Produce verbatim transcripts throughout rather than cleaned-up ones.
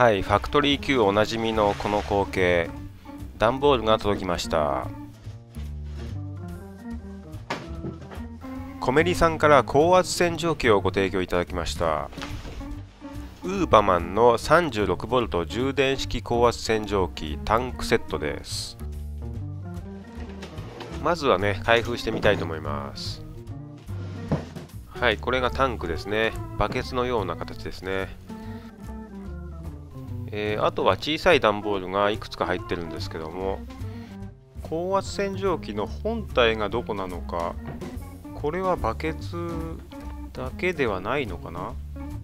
はい、ファクトリー Q おなじみのこの光景、段ボールが届きました。コメリさんから高圧洗浄機をご提供いただきました。ウーバマンの さんじゅうろくボルト 充電式高圧洗浄機タンクセットです。まずはね、開封してみたいと思います。はい、これがタンクですね。バケツのような形ですね。えー、あとは小さい段ボールがいくつか入ってるんですけども、高圧洗浄機の本体がどこなのか、これはバケツだけではないのかな。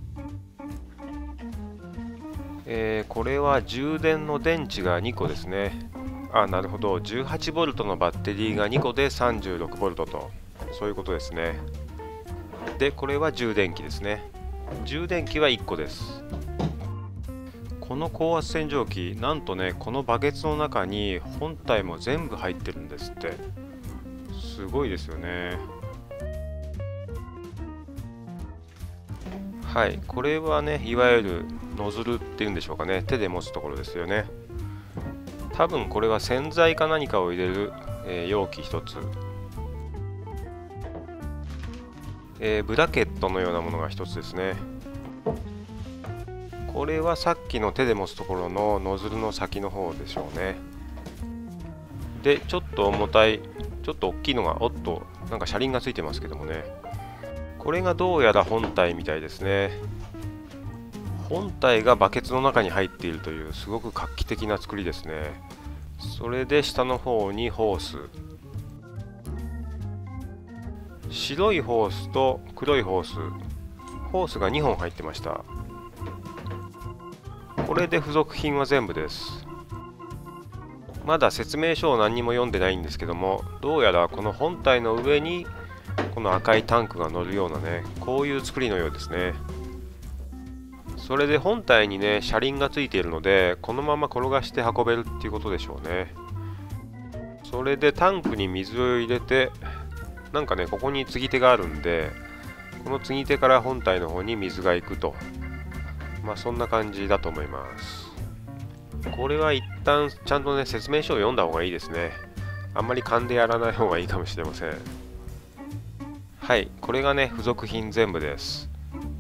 えー、これは充電の電池がにこですね。あ、なるほど。じゅうはちボルトのバッテリーがにこで さんじゅうろくボルトと、そういうことですね。で、これは充電器ですね。充電器はいっこです。この高圧洗浄機、なんとね、このバケツの中に本体も全部入ってるんですって。すごいですよね。はい、これはね、いわゆるノズルっていうんでしょうかね。手で持つところですよね。多分これは洗剤か何かを入れる、えー、容器ひとつ。えー、ブラケットのようなものがひとつですね。これはさっきの手で持つところのノズルの先の方でしょうね。で、ちょっと重たい、ちょっと大きいのが、おっと、なんか車輪がついてますけどもね。これがどうやら本体みたいですね。本体がバケツの中に入っているというすごく画期的な作りですね。それで下の方にホース。白いホースと黒いホース。ホースがにほん入ってました。これで付属品は全部です。まだ説明書を何にも読んでないんですけども、どうやらこの本体の上にこの赤いタンクが乗るようなね、こういう作りのようですね。それで本体にね、車輪がついているので、このまま転がして運べるっていうことでしょうね。それでタンクに水を入れて、なんかね、ここに継ぎ手があるんで、この継ぎ手から本体の方に水が行くと。まあそんな感じだと思います。これは一旦ちゃんとね、説明書を読んだ方がいいですね。あんまり勘でやらない方がいいかもしれません。はい、これがね、付属品全部です。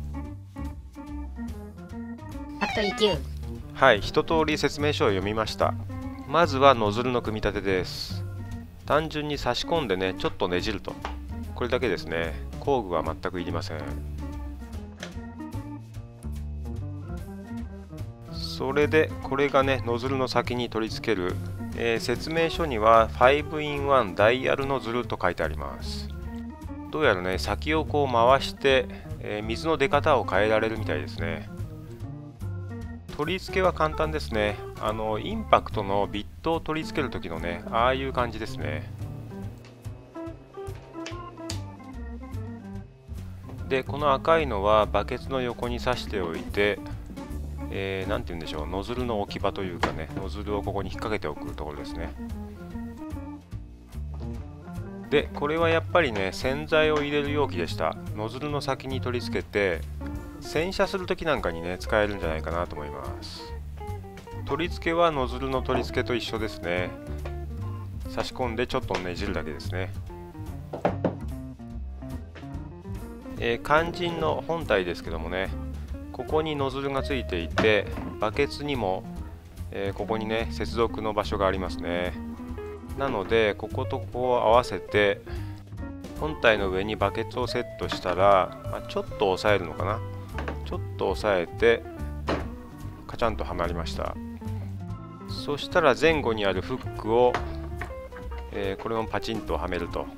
ファクトリー Q。 はい、一通り説明書を読みました。まずはノズルの組み立てです。単純に差し込んでね、ちょっとねじると。これだけですね。工具は全くいりません。それで、これがね、ノズルの先に取り付ける、えー、説明書には ファイブインワン ダイヤルノズルと書いてあります。どうやらね、先をこう回して、えー、水の出方を変えられるみたいですね。取り付けは簡単ですね。あの、インパクトのビットを取り付ける時のね、ああいう感じですね。で、この赤いのはバケツの横に刺しておいて、えー、なんて言うんでしょう、ノズルの置き場というかね、ノズルをここに引っ掛けておくところですね。で、これはやっぱりね、洗剤を入れる容器でした。ノズルの先に取り付けて、洗車するときなんかにね、使えるんじゃないかなと思います。取り付けはノズルの取り付けと一緒ですね。差し込んでちょっとねじるだけですね。えー、肝心の本体ですけどもね、ここにノズルがついていて、バケツにも、えー、ここにね、接続の場所がありますね。なので、こことここを合わせて、本体の上にバケツをセットしたら、まあ、ちょっと押さえるのかな。ちょっと押さえて、カチャンとはまりました。そしたら前後にあるフックを、えー、これもパチンとはめると。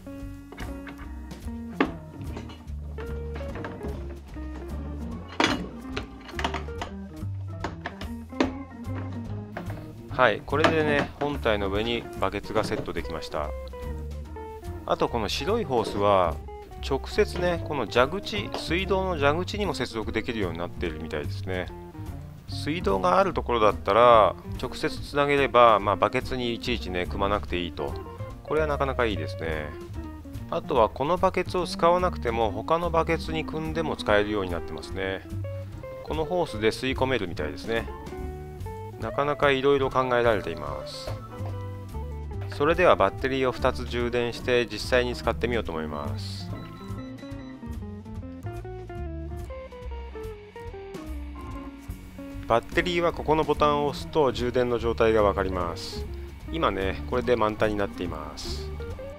はい、これでね、本体の上にバケツがセットできました。あとこの白いホースは直接ね、この蛇口、水道の蛇口にも接続できるようになっているみたいですね。水道があるところだったら直接つなげれば、まあ、バケツにいちいちね、組まなくていいと。これはなかなかいいですね。あとはこのバケツを使わなくても他のバケツに組んでも使えるようになってますね。 このホースで吸い込めるみたいですね。なかなかいろいろ考えられています。それではバッテリーをふたつ充電して実際に使ってみようと思います。バッテリーはここのボタンを押すと充電の状態がわかります。今ね、これで満タンになっています。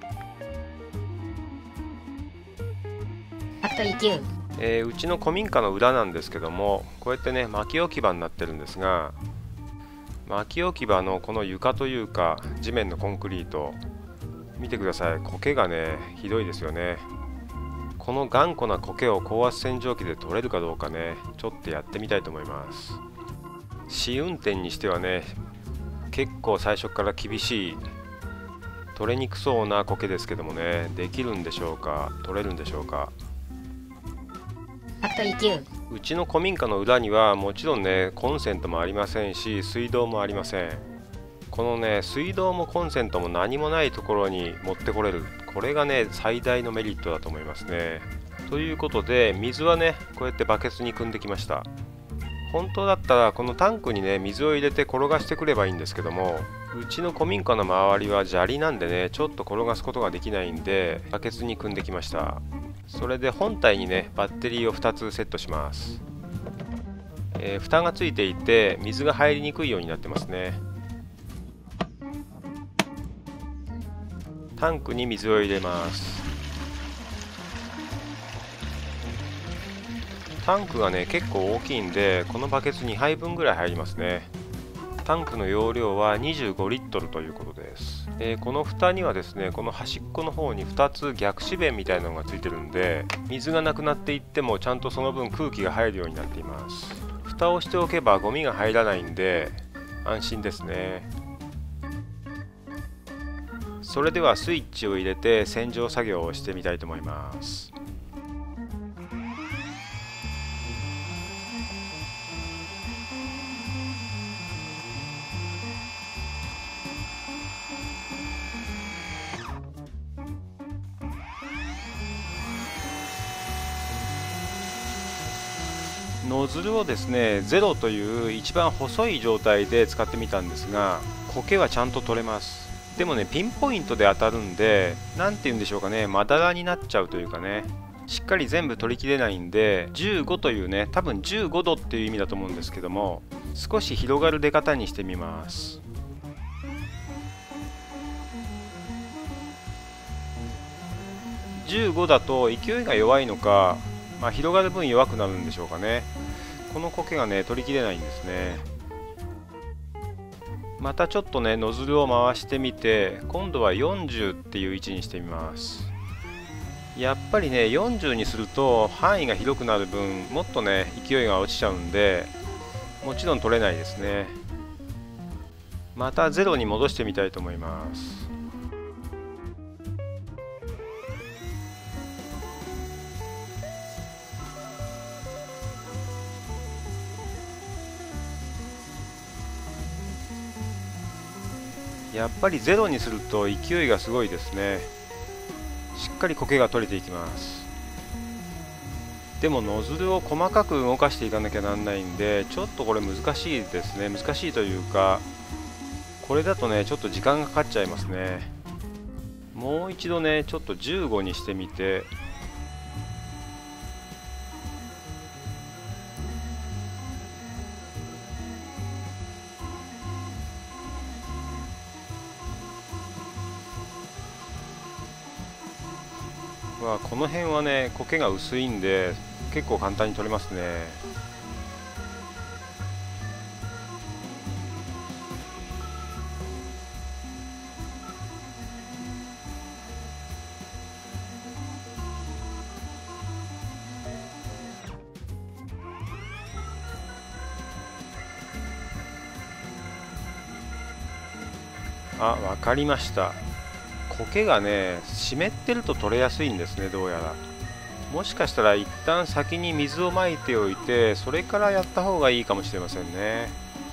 ファクトリーきゅう。 えー、うちの古民家の裏なんですけども、こうやってね薪置き場になってるんですが、薪置き場のこの床というか地面のコンクリート見てください。苔がねひどいですよね。この頑固な苔を高圧洗浄機で取れるかどうかね、ちょっとやってみたいと思います。試運転にしてはね、結構最初から厳しい、取れにくそうな苔ですけどもね、できるんでしょうか、取れるんでしょうか。 ファクトリーきゅう。 うちの古民家の裏にはもちろんねコンセントもありませんし、水道もありません。このね水道もコンセントも何もないところに持ってこれる、これがね最大のメリットだと思いますね。ということで水はねこうやってバケツに汲んできました。本当だったらこのタンクにね水を入れて転がしてくればいいんですけども、うちの古民家の周りは砂利なんでねちょっと転がすことができないんでバケツに汲んできました。それで本体にねバッテリーをふたつセットします。えー、蓋がついていて水が入りにくいようになってますね。タンクに水を入れます。タンクがね結構大きいんでこのバケツにはいぶんぐらい入りますね。タンクの容量はにじゅうごリットルということです。えー、この蓋にはですねこの端っこの方にふたつ逆止弁みたいなのがついてるんで、水がなくなっていってもちゃんとその分空気が入るようになっています。蓋をしておけばゴミが入らないんで安心ですね。それではスイッチを入れて洗浄作業をしてみたいと思います。ノズルをですねゼロという一番細い状態で使ってみたんですが、苔はちゃんと取れます。でもねピンポイントで当たるんで、何て言うんでしょうかね、まだらになっちゃうというかね、しっかり全部取りきれないんで、じゅうごというね多分じゅうごどっていう意味だと思うんですけども、少し広がる出方にしてみます。じゅうごだと勢いが弱いのか、まあ、広がる分弱くなるんでしょうかね。この苔がね取りきれないんですね。またちょっとねノズルを回してみて、今度はよんじゅうっていう位置にしてみます。やっぱりねよんじゅうにすると範囲が広くなる分もっとね勢いが落ちちゃうんで、もちろん取れないですね。またゼロに戻してみたいと思います。やっぱりゼロにすると勢いがすごいですね。しっかり苔が取れていきます。でもノズルを細かく動かしていかなきゃなんないんで、ちょっとこれ難しいですね。難しいというか、これだとねちょっと時間がかかっちゃいますね。もう一度ねちょっとじゅうごにしてみて、まあ、この辺はね苔が薄いんで結構簡単に取れますね。あ、わかりました。苔がね湿ってると取れやすいんですね、どうやら。もしかしたら一旦先に水をまいておいてそれからやった方がいいかもしれませんね。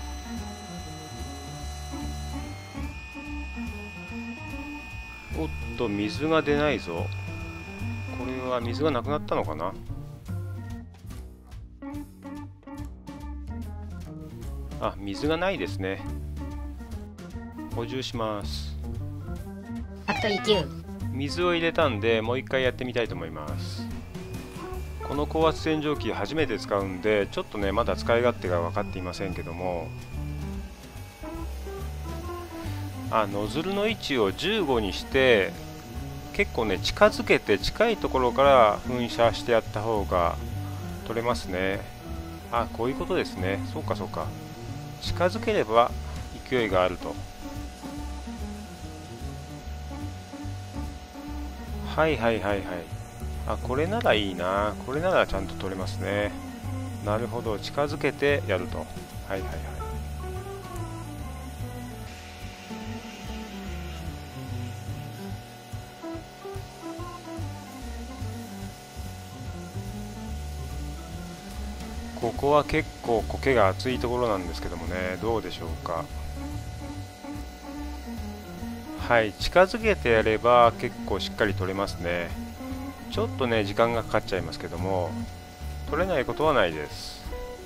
おっと水が出ないぞ。これは水がなくなったのかな。 あ、水がないですね。補充します。 ファクトリーきゅう。 水を入れたんで、もう一回やってみたいと思います。この高圧洗浄機初めて使うんで、ちょっとねまだ使い勝手が分かっていませんけども、あ、ノズルの位置をじゅうごにして結構ね近づけて近いところから噴射してやった方が取れますね。あ、こういうことですね。そうかそうか、近づければ勢いがあると。はいはいはいはい。あ、これならいいな。これならちゃんと取れますね。なるほど、近づけてやると。はいはいはい。ここは結構苔が厚いところなんですけどもね、どうでしょうか。はい、近づけてやれば結構しっかり取れますね。ちょっとね時間がかかっちゃいますけども、取れないことはないです。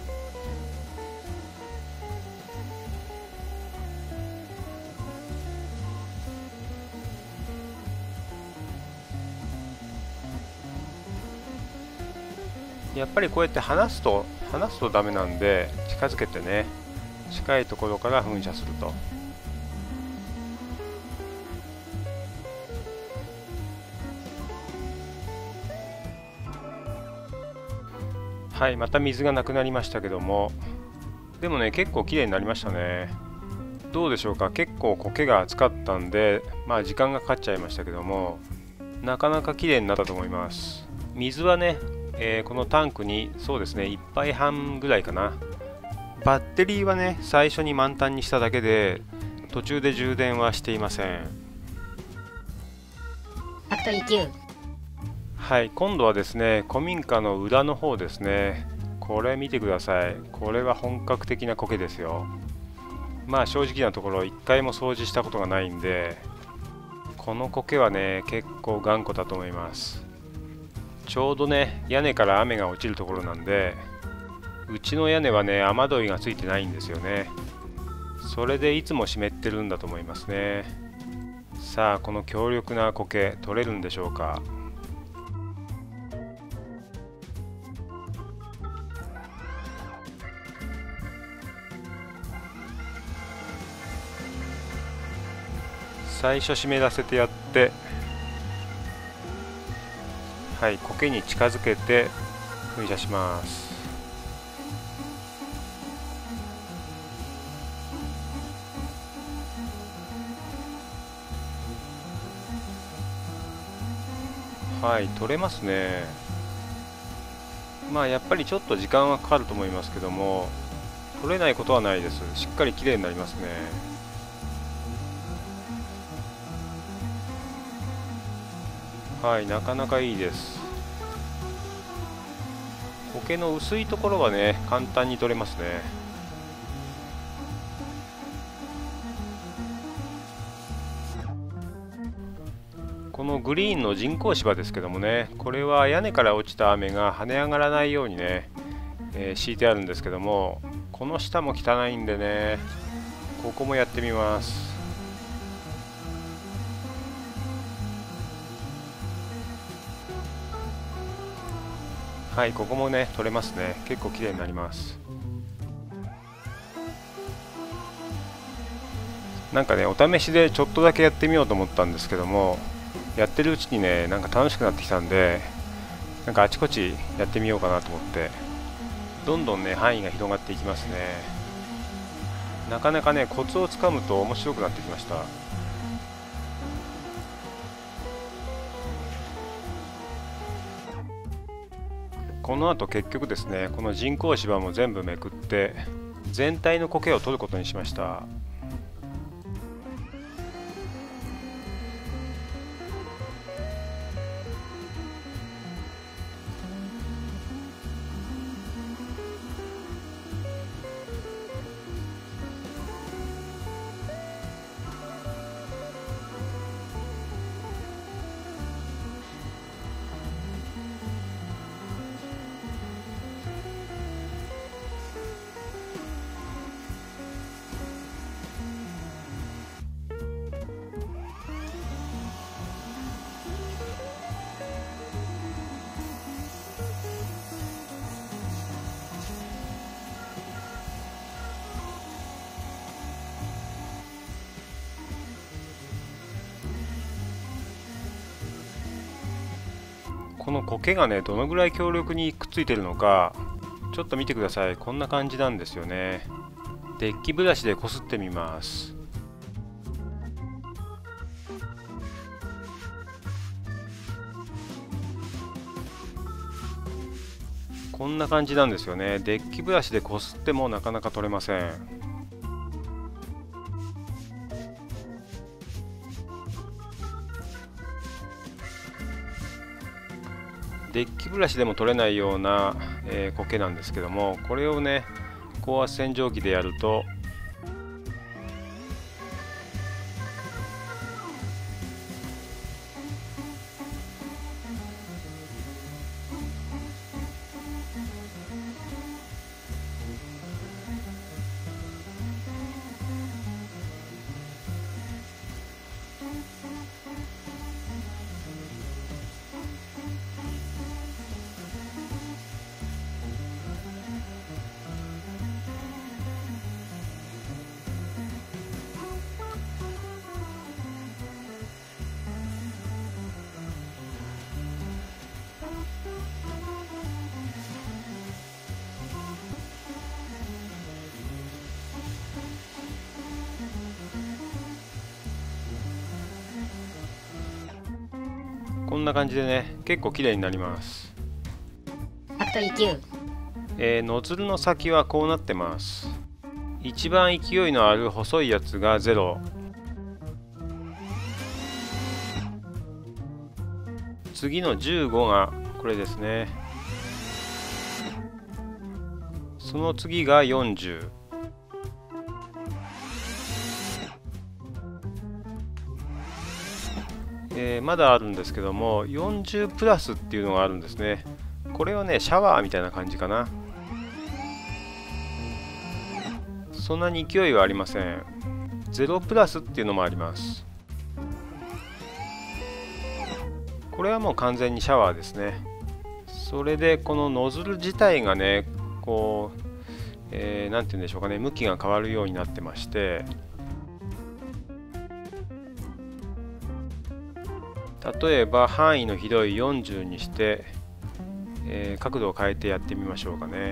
やっぱりこうやって離すと離すとダメなんで、近づけてね近いところから噴射すると。はい、また水がなくなりましたけども、でもね結構きれいになりましたね。どうでしょうか。結構苔が厚かったんで、まあ時間がかかっちゃいましたけども、なかなかきれいになったと思います。水はね、えーこのタンクにそうですねいっぱいはんぐらいかな。バッテリーはね最初に満タンにしただけで、途中で充電はしていません。 ファクトリーきゅう。 はい、今度はですね古民家の裏の方ですね。これ見てください。これは本格的な苔ですよ。まあ正直なところいっかいも掃除したことがないんで、この苔はね結構頑固だと思います。ちょうどね屋根から雨が落ちるところなんで、うちの屋根はね雨どいがついてないんですよね。それでいつも湿ってるんだと思いますね。さあこの強力な苔取れるんでしょうか。最初湿らせてやって、はい、苔に近づけて噴射します。はい、取れますね。まあやっぱりちょっと時間はかかると思いますけども、取れないことはないです。しっかりきれいになりますね。はい、なかなかいいです。苔の薄いところはね簡単に取れますね。このグリーンの人工芝ですけどもね、これは屋根から落ちた雨が跳ね上がらないようにね、えー敷いてあるんですけども、この下も汚いんでね、ここもやってみます。はい、ここもね取れますね。結構きれいになります。なんかねお試しでちょっとだけやってみようと思ったんですけども、やってるうちにねなんか楽しくなってきたんで、なんかあちこちやってみようかなと思って、どんどんね範囲が広がっていきますね。なかなかねコツをつかむと面白くなってきました。この後結局ですねこの人工芝も全部めくって全体の苔を取ることにしました。 この苔がねどのぐらい強力にくっついてるのかちょっと見てください。こんな感じなんですよね。デッキブラシでこすってみます。こんな感じなんですよね。デッキブラシでこすってもなかなか取れません。デッキブラシでも取れないような、えー、苔なんですけども、これをね高圧洗浄機でやるとこんな感じでね結構綺麗になります。 ファクトリーきゅう。 えー、ノズルの先はこうなってます。一番勢いのある細いやつがゼロ、次のじゅうごがこれですね。その次がよんじゅう、えー、まだあるんですけどもよんじゅうプラスっていうのがあるんですね。これはねシャワーみたいな感じかな。そんなに勢いはありません。ゼロプラスっていうのもあります。これはもう完全にシャワーですね。それでこのノズル自体がねこう、えー、なんて言うんでしょうかね、向きが変わるようになってまして、例えば範囲の広いよんじゅうにして、えー、角度を変えてやってみましょうかね。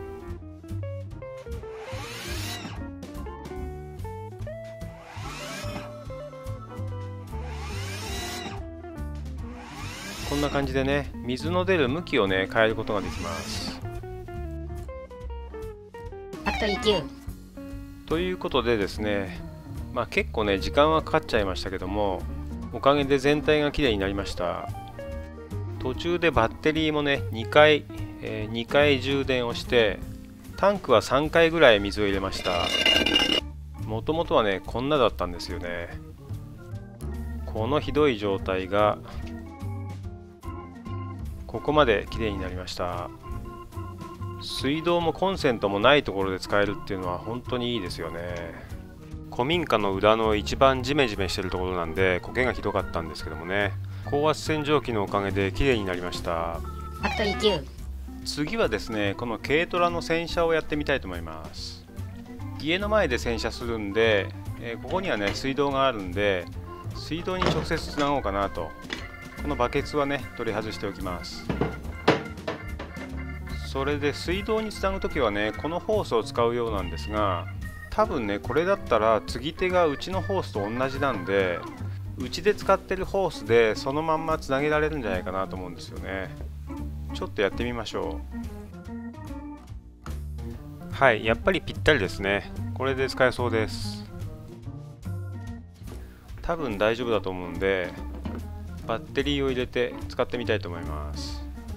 こんな感じでね水の出る向きをね変えることができます。 ファクトリーきゅう。 ということでですね、まあ、結構ね時間はかかっちゃいましたけども、おかげで全体がきれいになりました。途中でバッテリーもねにかい、えー、にかい充電をして、タンクはさんかいぐらい水を入れました。もともとはねこんなだったんですよね。このひどい状態がここまできれいになりました。水道もコンセントもないところで使えるっていうのは本当にいいですよね。古民家の裏の一番ジメジメしてるところなんで苔がひどかったんですけどもね、高圧洗浄機のおかげできれいになりました。 ファクトリーきゅう。 次はですねこの軽トラの洗車をやってみたいと思います。家の前で洗車するんで、えー、ここにはね水道があるんで水道に直接つなごうかなと。このバケツはね取り外しておきます。それで水道につなぐときはねこのホースを使うようなんですが、多分ねこれだったら継ぎ手がうちのホースと同じなんで、うちで使ってるホースでそのまんまつなげられるんじゃないかなと思うんですよね。ちょっとやってみましょう。はい、やっぱりぴったりですね。これで使えそうです。多分大丈夫だと思うんでバッテリーを入れて使ってみたいと思います。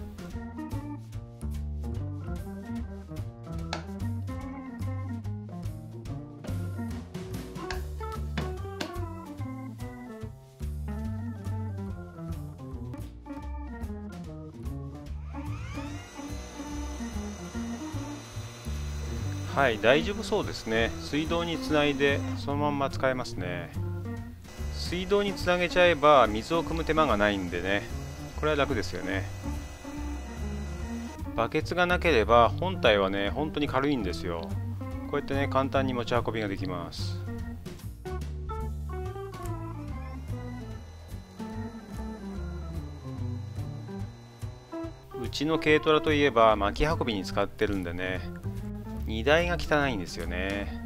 はい、大丈夫そうですね。水道につないでそのまんま使えますね。水道につなげちゃえば水を汲む手間がないんでね、これは楽ですよね。バケツがなければ本体はね本当に軽いんですよ。こうやってね簡単に持ち運びができます。 ちの軽トラといえば巻き運びに使ってるんでね、荷台が汚いんですよね。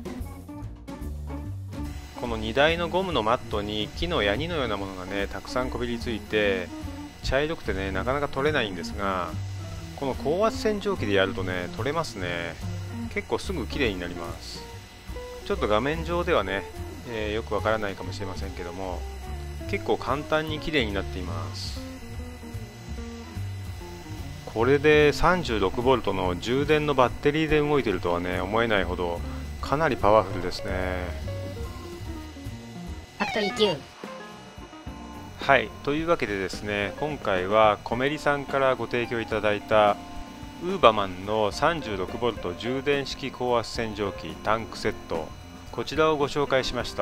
この荷台のゴムのマットに木のヤニのようなものがねたくさんこびりついて茶色くてねなかなか取れないんですが、この高圧洗浄機でやるとね取れますね。結構すぐ綺麗になります。ちょっと画面上ではね、えー、よくわからないかもしれませんけども、結構簡単に綺麗になっています。これで さんじゅうろくボルト の充電のバッテリーで動いているとはね思えないほどかなりパワフルですね。 ファクトリー Q。 はい、というわけでですね、今回はコメリさんからご提供いただいたウーバマンの さんじゅうろくボルト 充電式高圧洗浄機タンクセット、こちらをご紹介しました。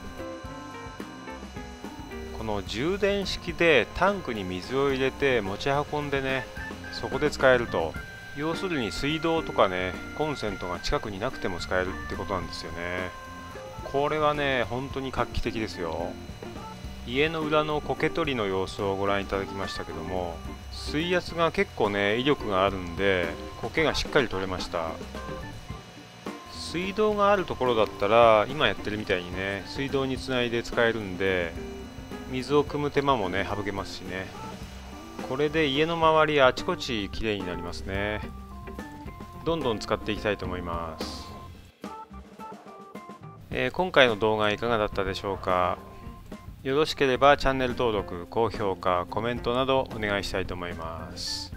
この充電式でタンクに水を入れて持ち運んでね、そこで使えると、要するに水道とかねコンセントが近くになくても使えるってことなんですよね。これはね本当に画期的ですよ。家の裏の苔取りの様子をご覧いただきましたけども、水圧が結構ね威力があるんで苔がしっかり取れました。水道があるところだったら今やってるみたいにね水道につないで使えるんで、水を汲む手間もね省けますしね。これで家の周りあちこちきれいになりますね。どんどん使っていきたいと思います。えー、今回の動画いかがだったでしょうか。よろしければチャンネル登録、高評価、コメントなどお願いしたいと思います。